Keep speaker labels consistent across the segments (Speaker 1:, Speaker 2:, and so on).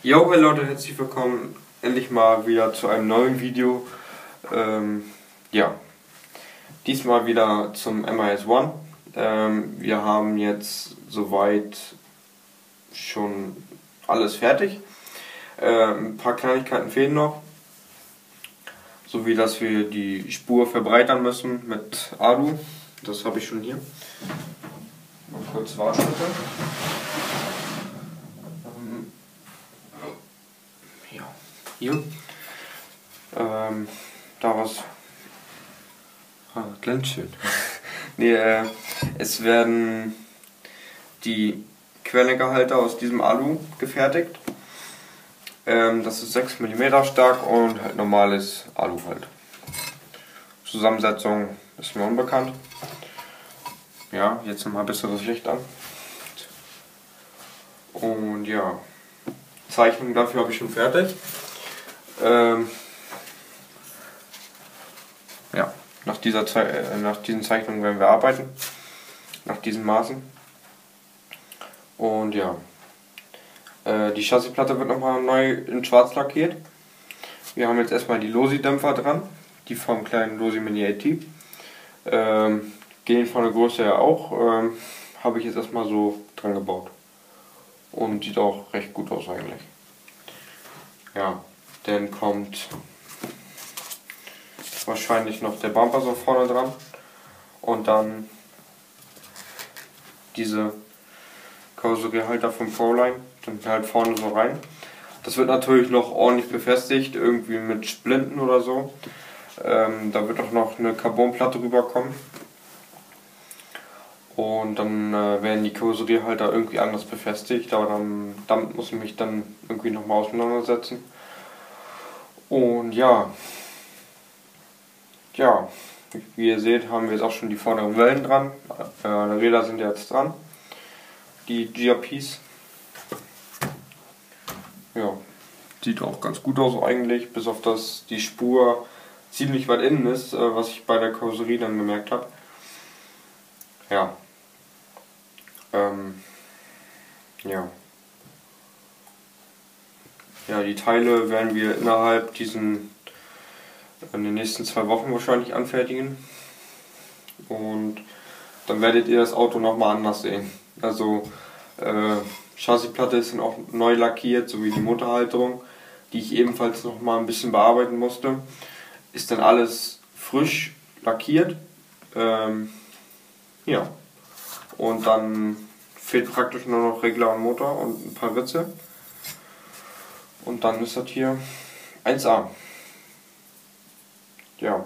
Speaker 1: Jo, hey Leute, herzlich willkommen endlich mal wieder zu einem neuen Video. Ja, diesmal wieder zum MIS One. Wir haben jetzt soweit schon alles fertig. Ein paar Kleinigkeiten fehlen noch, so wie dass wir die Spur verbreitern müssen mit Alu. Das habe ich schon hier. Mal kurz warten bitte. Ja, hier. Da was. Glänzt schön. Nee, es werden die Querlenkerhalter aus diesem Alu gefertigt. Das ist 6 mm stark und halt normales Alu halt. Zusammensetzung ist mir unbekannt. Ja, jetzt nochmal besseres Licht an. Und ja, Zeichnung dafür habe ich schon fertig. Ja, nach diesen Zeichnungen werden wir arbeiten. Nach diesen Maßen. Und ja, die Chassisplatte wird nochmal neu in schwarz lackiert. Wir haben jetzt erstmal die Losi-Dämpfer dran, die vom kleinen Losi Mini AT. Gehen von der Größe her auch, habe ich jetzt erstmal so dran gebaut. Und sieht auch recht gut aus eigentlich. Ja, dann kommt wahrscheinlich noch der Bumper so vorne dran. Und dann diese Karosseriehalter vom Proline, dann halt vorne so rein. Das wird natürlich noch ordentlich befestigt, irgendwie mit Splinten oder so. Da wird auch noch eine Carbonplatte rüberkommen. Und dann werden die Karosseriehalter irgendwie anders befestigt, aber damit muss ich mich dann irgendwie nochmal auseinandersetzen. Und ja, wie ihr seht, haben wir jetzt auch schon die vorderen Wellen dran. Die Räder sind jetzt dran, die GRPs. Ja, sieht auch ganz gut aus eigentlich, bis auf dass die Spur ziemlich weit innen ist, was ich bei der Karosserie dann gemerkt habe. Ja. Ja, die Teile werden wir innerhalb in den nächsten 2 Wochen wahrscheinlich anfertigen. Und dann werdet ihr das Auto nochmal anders sehen. Also Chassisplatte ist dann auch neu lackiert, sowie die Motorhalterung, die ich ebenfalls nochmal ein bisschen bearbeiten musste. Ist dann alles frisch lackiert. Ja. Und dann fehlt praktisch nur noch Regler und Motor und ein paar Ritze. Und dann ist das hier 1A. Ja.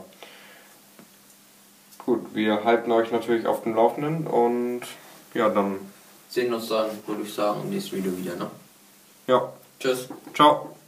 Speaker 1: Gut, wir halten euch natürlich auf dem Laufenden und ja, dann
Speaker 2: sehen uns dann, würde ich sagen, im nächsten Video wieder, ne?
Speaker 1: Ja.
Speaker 2: Tschüss.
Speaker 1: Ciao.